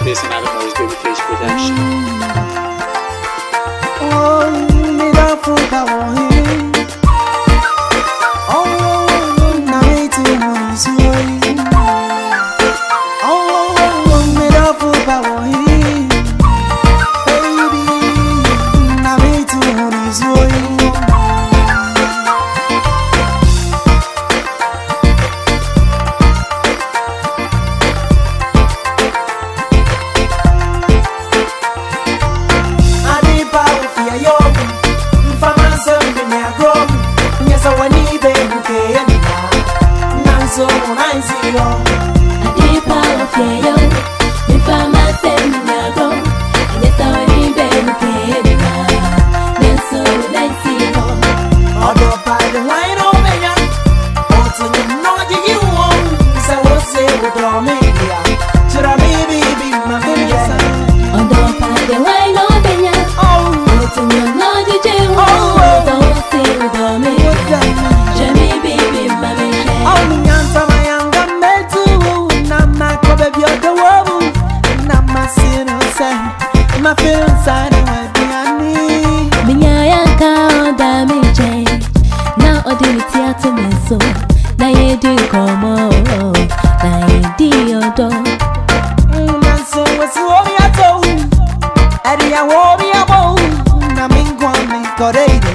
Space and Animals Babyface Production. Oh, me da fuka wohi. Oh, na iti mwisoi. Oh, me da fuka wohi. Baby, na iti mwisoi. My feelings I know what I need. Minya ka damage. Now odility atomeso. Na ye do come on. Na ye di odo. And so what's what we are told. Adi I will be a bow. Na mingwa me koredi.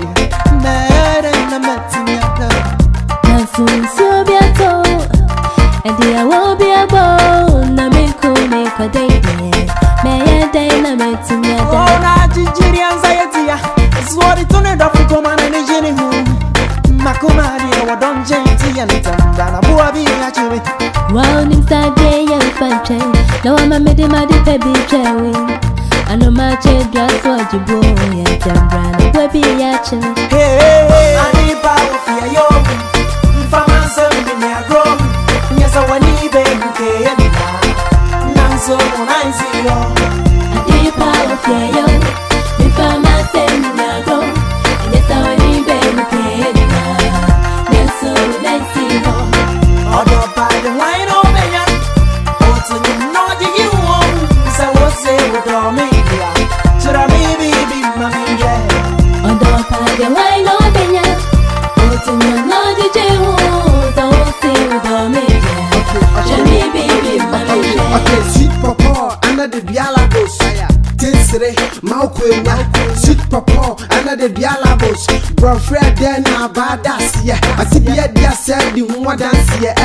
Mad and the metinyaka. Na so be a to. Adi I will be a bow. Na mingwa me koredi. Me day na metinya da. Oh na jijiri anxiety ya. Swori tune da fuko mana ni jini hu. Makuma dia wa don jenti ya nitanda na bua bi ya chiwe. Wow nim sade ya fanche. No ama mede made baby chewe. Ano ma che dress wa jibo ya jambra na baby ya chiwe. Hey, ani ba wo fia yo. Mfama sembi ni agro. Nyesa wani be nke ya ni. So I see you. I deep out of your if I'm a seminar, and it's our new baby. That's so I see you. Although by the wine over ya, also you know you want. So what's say with all media? Should I be my man? Although by the wine over ya, also you know you want. So what's say with all media? Should me be my man? Okay, sweet papa, another bialabos. Tinsere, Mauquina, sweet papa, another bialabos. Bro, Fred, then I badass, yeah. I see the idea said the one dance, yeah.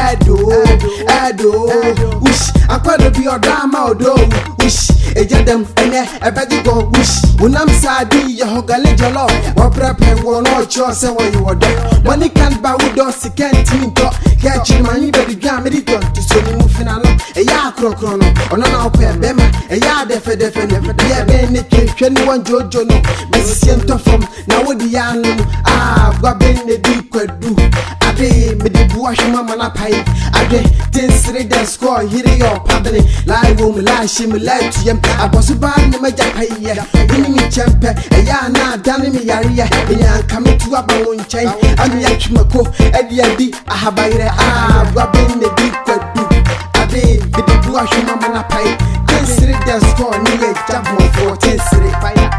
Ado, wish, I could be your drama, do, wish, a jadam, and a baggy go, wish. When I'm sad, you hoggle your law, or prep and one or choice, and what you were done. Money can't buy with us, you can't team talk. Catch your money, but the gamma to so you move in a lot. A ya crono, or no, Bema, a ya definitely never be a benefit. Anyone Jojo, no, Messiento from now with the young, Gabin the deep could do. I be me the bush mamma pie. I be tinsre the score, here your public, lie woman, lie shim, lie to him. I was a band in my jacket, winning me champion, a yana, damn me, area, and coming to a bone chain. I'm Yakimako, Eddie, I have by Gabin the deep could do. I be the bush mamma pie. Tinsre the score, near jump more for tinsre fire.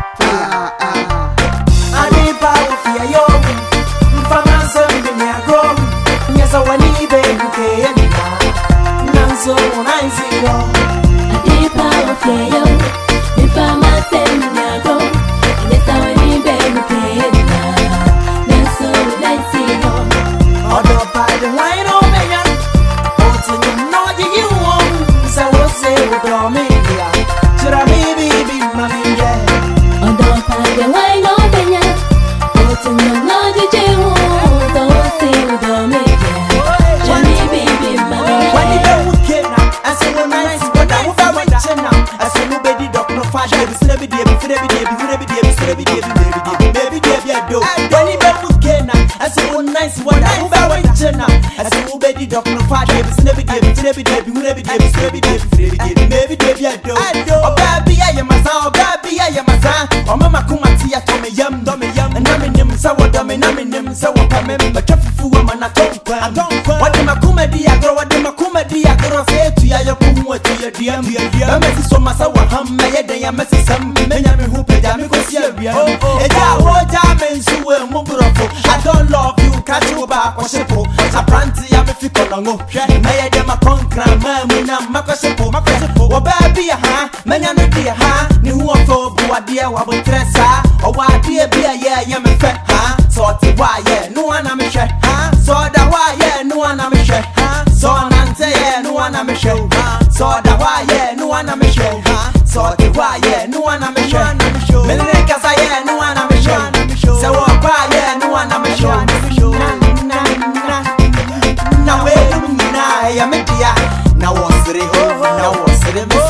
I need power for your young. Mfama sembi ni agro. Nyesa wani be nke ya ni. Nanso I see you. I deep out of your if I'm a seminar, nyesa wani be nke ya ni. Nanso I see you. Although by the wine over ya, also you know you want. So what's say with all media? Should I be my man? Although by the wine over ya, also you know you want. So what's say with all media? Should me be my man? When you don't care now, I say one nice, but I will buy now. I say nobody don't know fashion. Baby, baby, when you don't care now, I say one nice, what I will buy now. I say nobody don't know fashion. Baby, oh baby, I am my son, baby, I am my son. Oh mama, come and see me yum, and I'm in him, so what I'm in him, so what I'm in. But if you woman, I don't. What am I comedy? I grow, what am I comedy? I grow, say to you. what you dear. I'm a so much of ham, my day, I'm a some many who pay me go see a real. I don't love you, catch you back or simple. A pranty, I'm a fickle longo. May I dem a concra, mamma, Macosipo, or baby, many dear, new one for Boadia, Wabutressa, or why dear beer, yeah, I'm a fat, sort of why, yeah, no one I'm a share, so that why, yeah, no one I'm a share, so Nante, yeah, no one I'm a share, so that why, yeah, no one I'm a share, so the why, yeah, no one I'm a share, Melicas, yeah, no one I'm a share, so why, yeah, no one I'm a share, now, I'm a dear, now what's the now what's the